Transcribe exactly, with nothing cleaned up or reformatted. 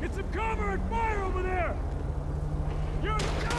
Get some cover and fire over there! You're...